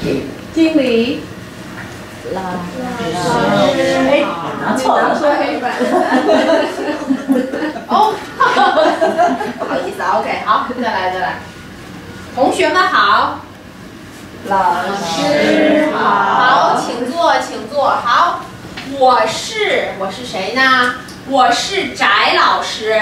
经理。 老哎，拿错黑板。哦，不好意思啊 ，OK， 好，再来。同学们好， 老师好。 好，请坐。好，我是谁呢？我是翟老师。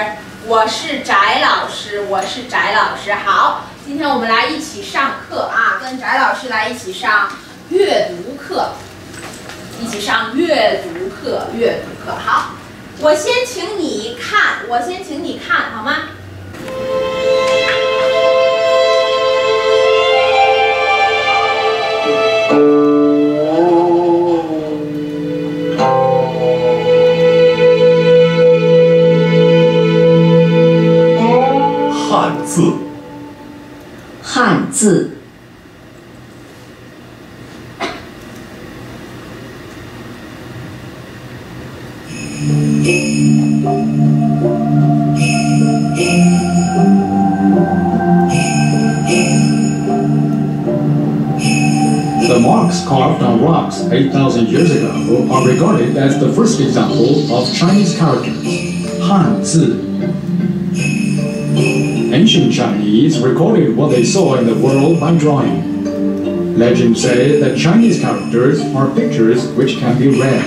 好，今天我们来一起上课啊，跟翟老师来一起上阅读课。 一起上阅读课。好，我先请你看，好吗？ 汉字。 The marks carved on rocks 8,000 years ago are regarded as the first example of Chinese characters, Hanzi. Ancient Chinese recorded what they saw in the world by drawing. Legends say that Chinese characters are pictures which can be read.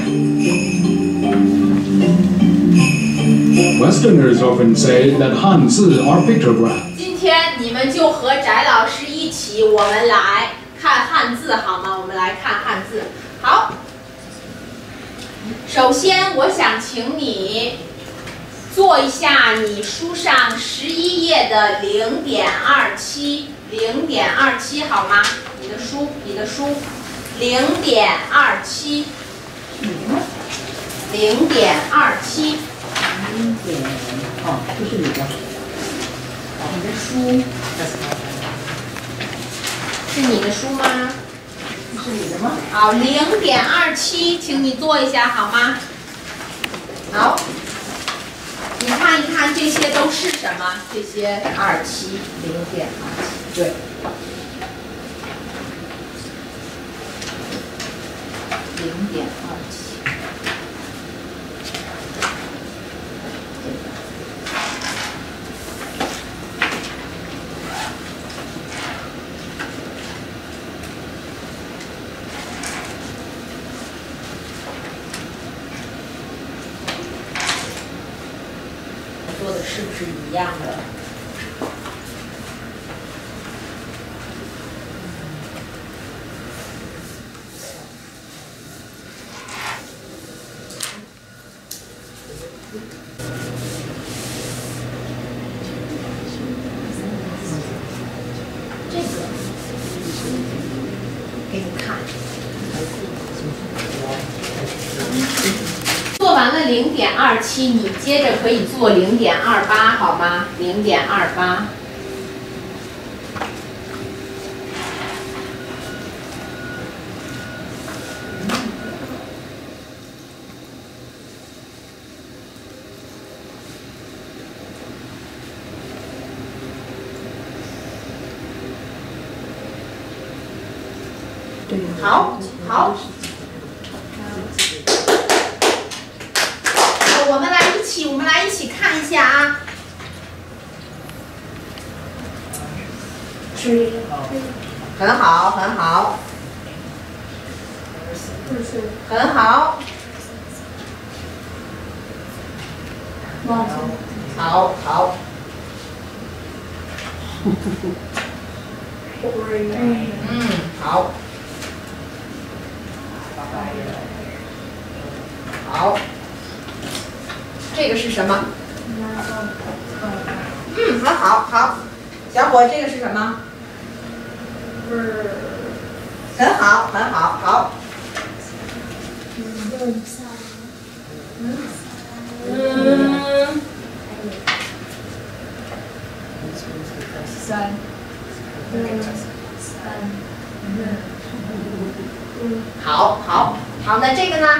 Westerners often say that Hanzi are pictographs. 今天你们就和翟老师一起，我们来看汉字好吗？我们来看汉字。好，首先我想请你做一下你书上11页的0.27， 0.27好吗？你的书0.27， 0.27。 哦，这是你的。 你的书是你的书吗？ 这是你的吗？ 好，0.27，请你做一下好吗？好，你看一看这些都是什么？这些27， 0.27，对。0.27。 做的是不是一样的？这个给你看。做完了0.27，你接着可以做0.28，好吗？0.28。 对。 好。我们来一起看一下啊。很好。很好。好。好。好。这个是什么？很好。小伙，这个是什么？很好。好。好，那这个呢？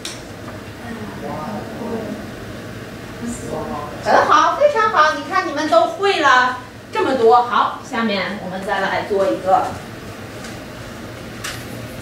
很好，非常好。你看你们都会了这么多。好，下面我们再来做一个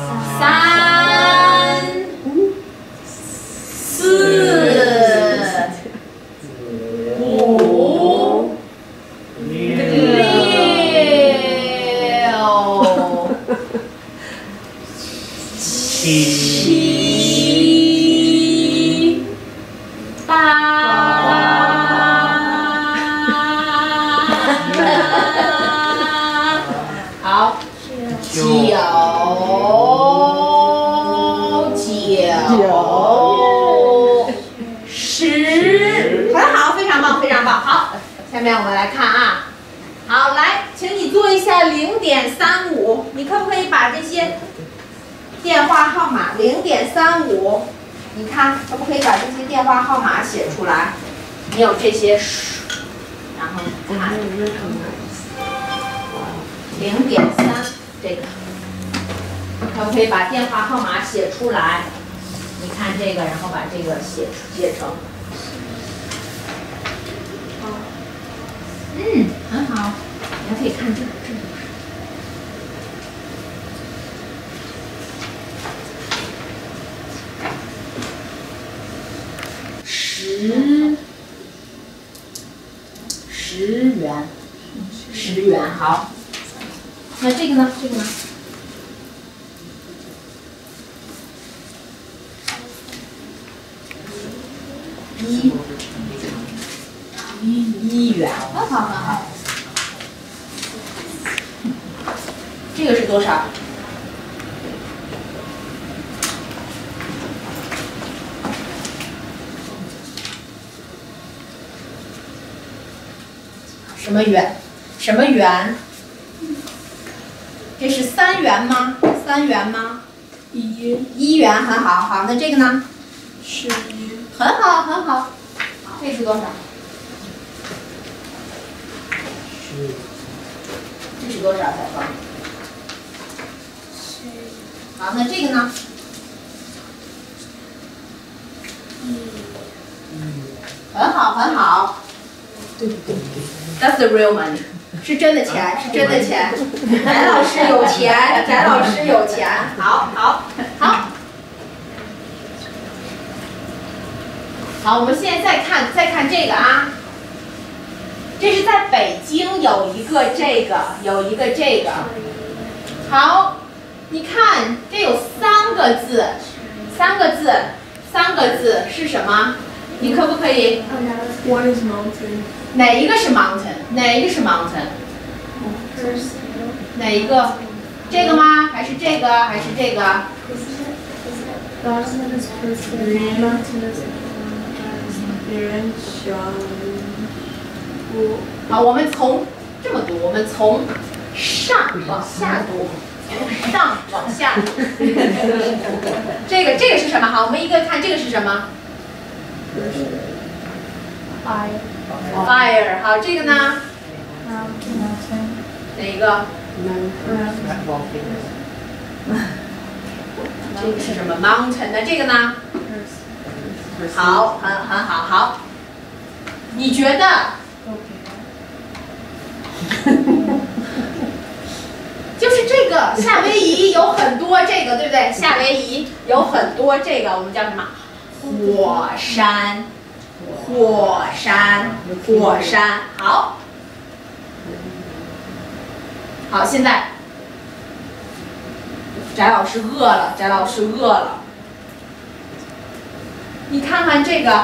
三、四、五、六、 10，很好，非常棒，非常棒。好，下面我们来看啊。好，来，请你做一下0.35，你可不可以把这些电话号码0.35，你看可不可以把这些电话号码写出来？你有这些数，然后看0.3这个，可不可以把电话号码写出来？你看这个，然后把这个写成。很好，你还可以看这个，10元，好。那这个呢？这个呢？1元，很好，很好。这个是多少？什么元？什么元？这是3元吗？3元吗？1元，很好，好。那这个呢？11，很好，很好。这是多少？这是多少？小芳？好，那这个呢？很好，很好。That's the real money， 是真的钱，是真的钱。翟老师有钱，翟老师有钱。好，好，好。好，我们现在再看这个啊。这是在北京有一个这个，有一个这个。好，你看这有3个字，3个字是什么？你可不可以 ？One is mountain。 哪一个是 mountain？ 哪一个是 mountain？ 哪一个？这个吗？还是这个？还是这个？ Mountain is person。Mountain is 别人喜欢。 好，我们从这么读，我们从上往下读，从上往下读。这个是什么？好，我们一个看这个是什么 ？Fire。好，这个呢？哪一个？这个是什么 ？Mountain。那这个呢？好，很好，好。你觉得？就是这个夏威夷有很多这个，对不对？夏威夷有很多这个，我们叫什么？火山，火山，火山。好，好，现在翟老师饿了，翟老师饿了。你看看这个。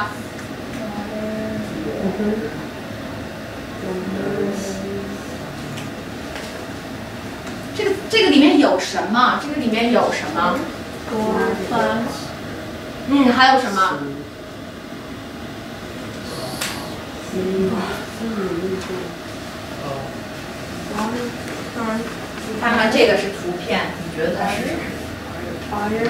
这个里面有什么？这个里面有什么？还有什么？看看这个是图片，你觉得它是什么？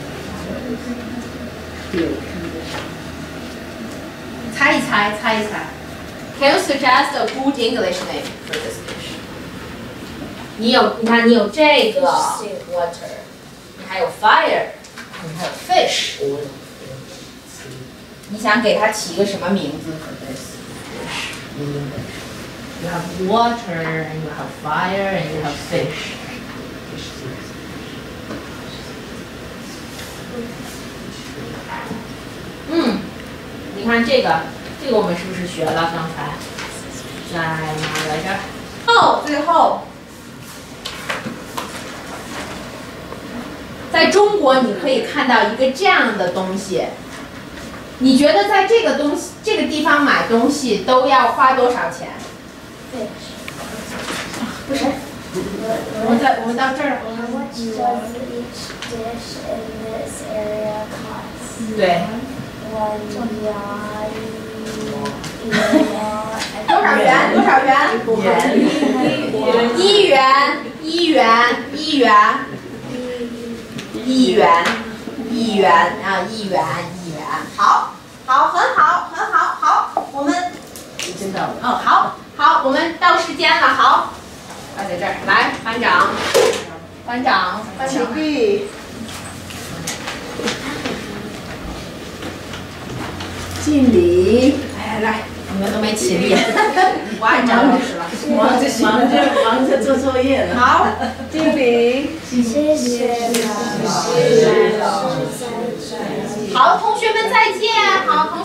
猜一猜，猜一猜。Can you suggest a good English name for this dish? 你看，你有这个 water， 你还有 fire， 你还有 fish。你想给它起个什么名字 for this dish in English? You have water, and you have fire, and you have fish. 你看这个我们是不是学了？刚才在哪来着？最后。在中国，你可以看到一个这样的东西。你觉得在这个地方买东西都要花多少钱？不是， 我们到这儿。 How much does each dish in this area cost? 对。 1 yuan. 多少元？多少元？1元，1元，1元，1元，1元啊，1元，1元。好，好，很好，很好，好，我们时间到了。 好，好，我们到时间了，好，放在这儿，来，班长，班长， 起立。敬礼。 来，你们都没起立，我爱张老师了， 忙着做作业了。 好， 敬礼。 谢谢老师。 好，同学们再见，好，同学。